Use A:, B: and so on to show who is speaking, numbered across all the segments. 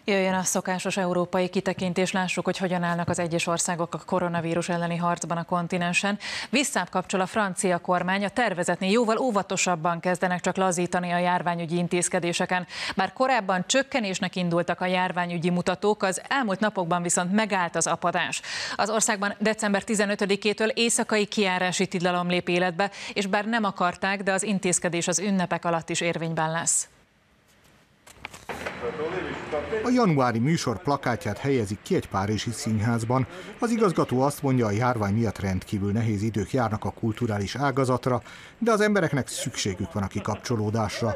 A: Jöjjön a szokásos európai kitekintés, lássuk, hogy hogyan állnak az egyes országok a koronavírus elleni harcban a kontinensen. Visszább kapcsol a francia kormány, a tervezetnél jóval óvatosabban kezdenek csak lazítani a járványügyi intézkedéseken. Bár korábban csökkenésnek indultak a járványügyi mutatók, az elmúlt napokban viszont megállt az apadás. Az országban december 15-től éjszakai kijárási tilalom lép életbe, és bár nem akarták, de az intézkedés az ünnepek alatt is érvényben lesz.
B: A januári műsor plakátját helyezik ki egy párizsi színházban. Az igazgató azt mondja, a járvány miatt rendkívül nehéz idők járnak a kulturális ágazatra, de az embereknek szükségük van a kikapcsolódásra.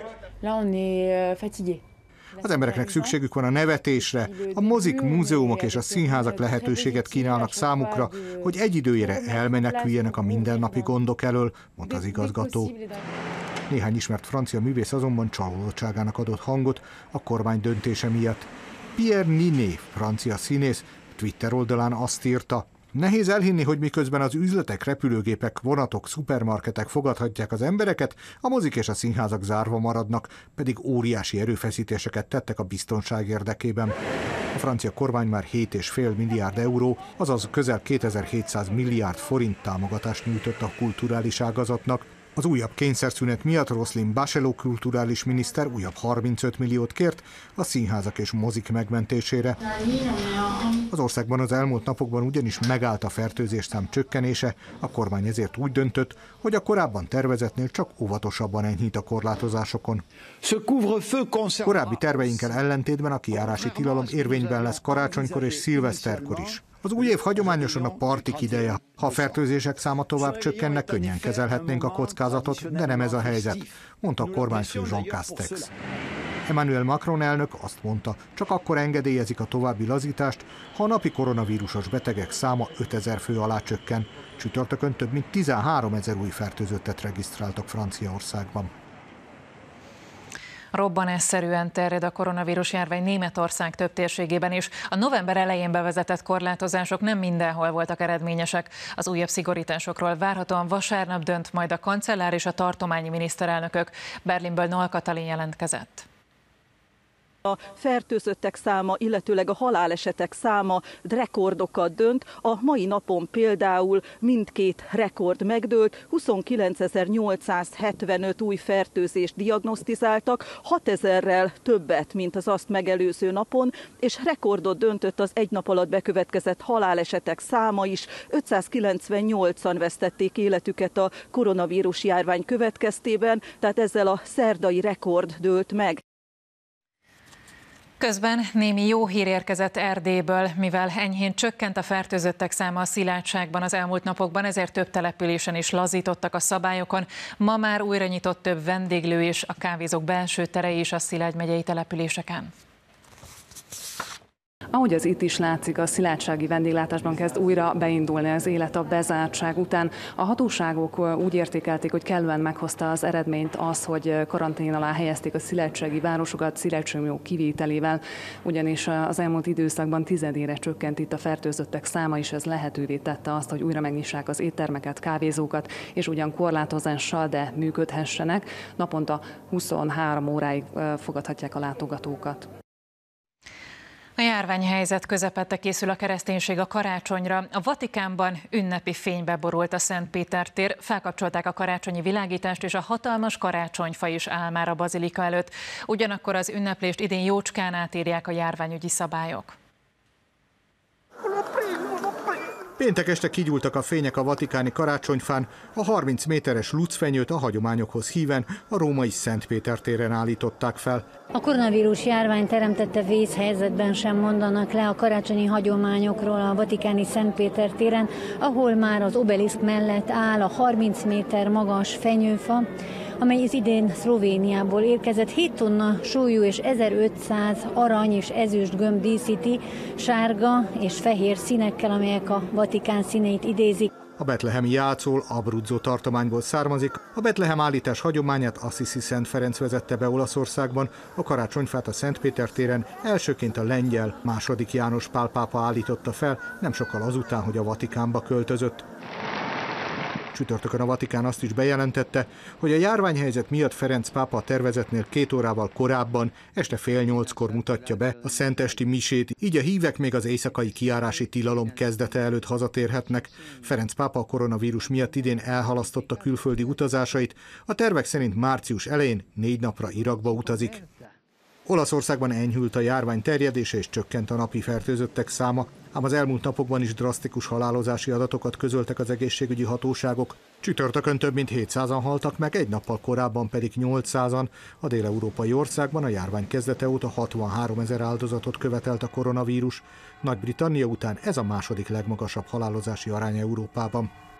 B: Az embereknek szükségük van a nevetésre, a mozik, múzeumok és a színházak lehetőséget kínálnak számukra, hogy egy időjére elmeneküljenek a mindennapi gondok elől, mondta az igazgató. Néhány ismert francia művész azonban csalódottságának adott hangot a kormány döntése miatt. Pierre Ninet, francia színész, Twitter oldalán azt írta: nehéz elhinni, hogy miközben az üzletek, repülőgépek, vonatok, szupermarketek fogadhatják az embereket, a mozik és a színházak zárva maradnak, pedig óriási erőfeszítéseket tettek a biztonság érdekében. A francia kormány már 7,5 milliárd euró, azaz közel 2700 milliárd forint támogatást nyújtott a kulturális ágazatnak. Az újabb kényszerszünet miatt Roselyne Bachelot kulturális miniszter újabb 35 milliót kért a színházak és mozik megmentésére. Az országban az elmúlt napokban ugyanis megállt a fertőzésszám csökkenése, a kormány ezért úgy döntött, hogy a korábban tervezetnél csak óvatosabban enyhít a korlátozásokon. Korábbi terveinkkel ellentétben a kijárási tilalom érvényben lesz karácsonykor és szilveszterkor is. Az új év hagyományosan a partik ideje. Ha a fertőzések száma tovább csökkenne, könnyen kezelhetnénk a kockázatot, de nem ez a helyzet, mondta a kormányfő Jean Castex. Emmanuel Macron elnök azt mondta, csak akkor engedélyezik a további lazítást, ha a napi koronavírusos betegek száma 5000 fő alá csökken. Csütörtökön több mint 13 000 új fertőzöttet regisztráltak Franciaországban.
A: Robbanásszerűen terjed a koronavírus járvány Németország több térségében is. A november elején bevezetett korlátozások nem mindenhol voltak eredményesek. Az újabb szigorításokról várhatóan vasárnap dönt majd a kancellár és a tartományi miniszterelnökök. Berlinből Noll Katalin jelentkezett.
C: A fertőzöttek száma, illetőleg a halálesetek száma rekordokat dönt. A mai napon például mindkét rekord megdőlt, 29.875 új fertőzést diagnosztizáltak, 6000-rel többet, mint az azt megelőző napon, és rekordot döntött az egy nap alatt bekövetkezett halálesetek száma is. 598-an vesztették életüket a koronavírus járvány következtében, tehát ezzel a szerdai rekord dőlt meg.
A: Közben némi jó hír érkezett Erdélyből, mivel enyhén csökkent a fertőzöttek száma a Szilágyságban az elmúlt napokban, ezért több településen is lazítottak a szabályokon. Ma már újra nyitott több vendéglő és a kávézók belső terei is a Szilágy megyei településeken.
D: Ahogy az itt is látszik, a szilágysági vendéglátásban kezd újra beindulni az élet a bezártság után. A hatóságok úgy értékelték, hogy kellően meghozta az eredményt az, hogy karantén alá helyezték a szilágysági városokat Szilágycsomó kivételével, ugyanis az elmúlt időszakban 10-ére csökkent itt a fertőzöttek száma, és ez lehetővé tette azt, hogy újra megnyissák az éttermeket, kávézókat, és ugyan korlátozással, de működhessenek. Naponta 23 óráig fogadhatják a látogatókat.
A: A járványhelyzet közepette készül a kereszténység a karácsonyra. A Vatikánban ünnepi fénybe borult a Szent Péter tér, felkapcsolták a karácsonyi világítást, és a hatalmas karácsonyfa is áll már a bazilika előtt. Ugyanakkor az ünneplést idén jócskán átírják a járványügyi szabályok.
B: Péntek este kigyúltak a fények a vatikáni karácsonyfán, a 30 méteres lucfenyőt a hagyományokhoz híven a római Szent Péter téren állították fel.
E: A koronavírus járvány teremtette vészhelyzetben sem mondanak le a karácsonyi hagyományokról a vatikáni Szent Péter téren, ahol már az obeliszk mellett áll a 30 méter magas fenyőfa, amely az idén Szlovéniából érkezett. 7 tonna súlyú és 1500 arany és ezüst gömb díszíti, sárga és fehér színekkel, amelyek a Vatikán színeit idézik.
B: A betlehemi játszól Abruzzo tartományból származik. A Betlehem állítás hagyományát Assisi Szent Ferenc vezette be Olaszországban. A karácsonyfát a Szent Péter téren elsőként a lengyel II. János Pál pápa állította fel, nem sokkal azután, hogy a Vatikánba költözött. Csütörtökön a Vatikán azt is bejelentette, hogy a járványhelyzet miatt Ferenc pápa a tervezetnél 2 órával korábban, este 7:30-kor mutatja be a szentesti misét, így a hívek még az éjszakai kijárási tilalom kezdete előtt hazatérhetnek. Ferenc pápa a koronavírus miatt idén elhalasztotta külföldi utazásait, a tervek szerint március elején 4 napra Irakba utazik. Olaszországban enyhült a járvány terjedése és csökkent a napi fertőzöttek száma, ám az elmúlt napokban is drasztikus halálozási adatokat közöltek az egészségügyi hatóságok. Csütörtökön több mint 700-an haltak meg, egy nappal korábban pedig 800-an. A dél-európai országban a járvány kezdete óta 63 000 áldozatot követelt a koronavírus. Nagy-Britannia után ez a második legmagasabb halálozási arány Európában.